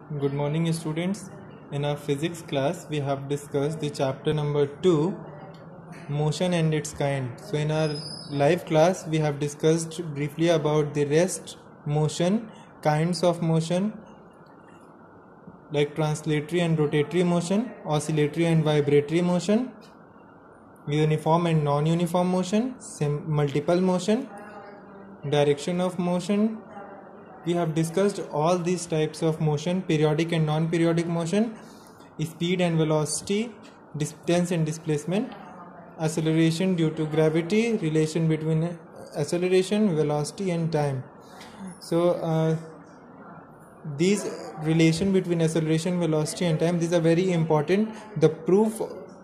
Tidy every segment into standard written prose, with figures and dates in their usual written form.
Good morning, students. In our physics class, we have discussed the chapter number 2, motion and its kind. So, in our live class, we have discussed briefly about the rest motion, kinds of motion like translatory and rotatory motion, oscillatory and vibratory motion, uniform and non-uniform motion, multiple motion, direction of motion. We have discussed all these types of motion, periodic and non-periodic motion, speed and velocity, distance and displacement, acceleration due to gravity, relation between acceleration, velocity and time. So these relation between acceleration, velocity and time, these are very important. The proof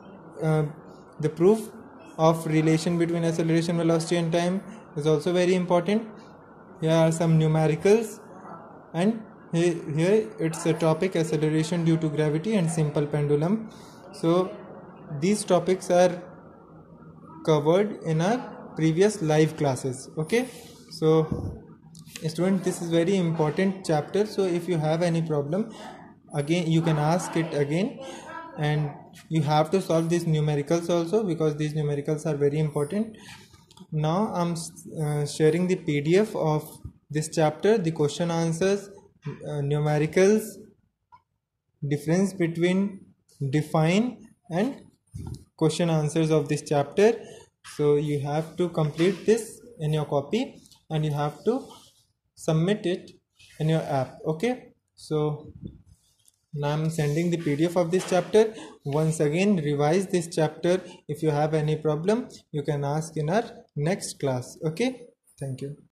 of relation between acceleration, velocity and time is also very important. Here are some numericals, and here it's a topic, acceleration due to gravity and simple pendulum. So these topics are covered in our previous live classes. Okay, so student, this is very important chapter. So if you have any problem, again you can ask it again, and you have to solve these numericals also, because these numericals are very important. Now I'm sharing the PDF of this chapter, the question answers, numericals, difference between define and question answers of this chapter. So you have to complete this in your copy and you have to submit it in your app. Okay, so now I'm sending the PDF of this chapter. Once again, revise this chapter. If you have any problem, you can ask in our next class. Okay, thank you.